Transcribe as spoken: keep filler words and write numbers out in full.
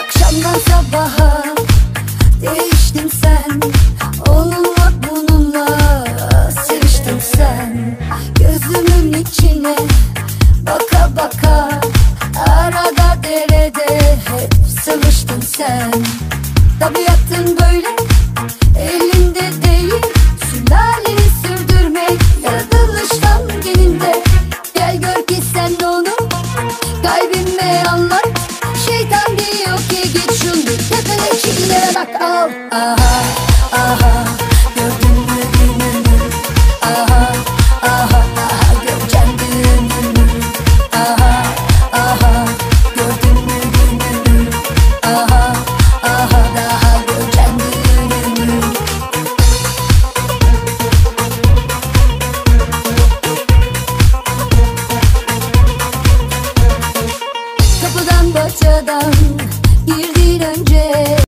Akşamdan sabaha değiştin sen, onunla bununla seviştin sen. Gözümün içine baka baka, arada derede hep sıvıştın sen. Tabiatın böyle, elinde değil, sülaleni sürdürmek yaratılıştan geninde. Gel gör ki sen onu kalbime anlat. Şeytan diyor ki git şunu tepene çillere bak al. Aha aha, gördün mü gününü? Aha aha aha, göreceğim gününü. Aha aha, gördün mü gününü? Aha aha, daha göreceğim gününü. Kapıdan bahçeden